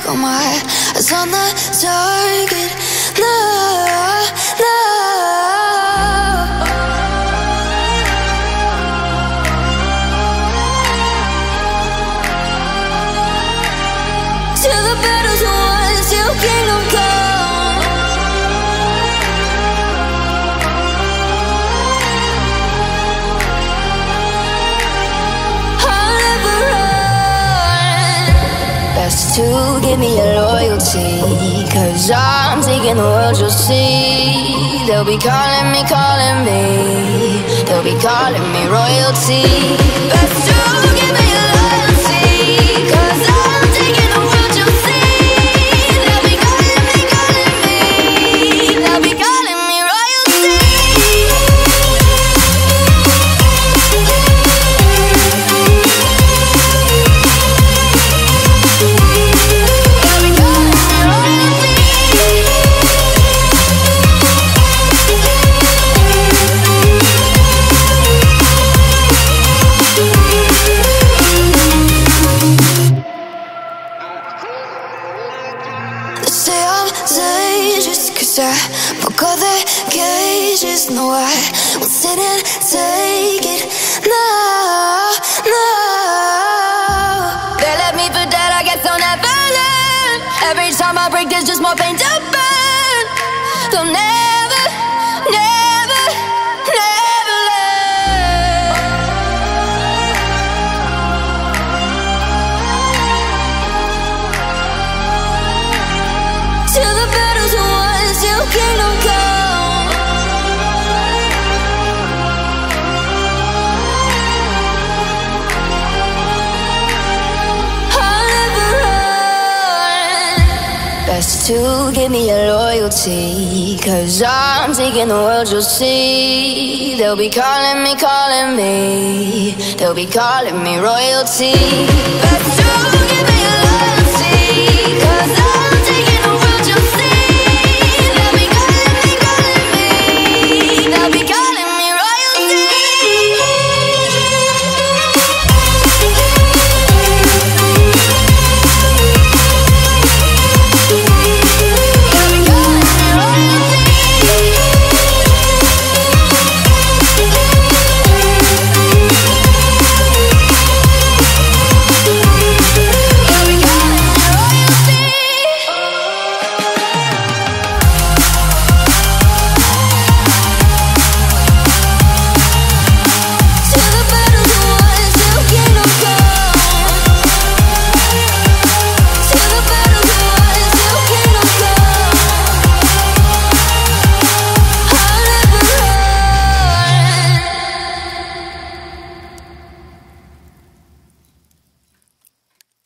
Got my eyes on the target. No, no. Till the battle's won, till kingdom come. I'll never run. Best to give me your loyalty, 'cause I'm taking the world, you'll see. They'll be calling me, they'll be calling me royalty. Best to give me your loyalty, 'cause I'm taking the world, you'll see. They'll be calling me, they'll be calling me royalty. They'll be calling me royalty. They say I'm dangerous 'cause I broke all their cages. No, I won't sit and take it. No, no. They left me for dead, I guess I'll never learn. Every time I break, there's just more pain to burn. They'll never, never, never learn. Till the battle's won, till kingdom come. I'll never run. Best to give me your loyalty, 'cause I'm taking the world, you'll see. They'll be calling me, they'll be calling me royalty. Best to give me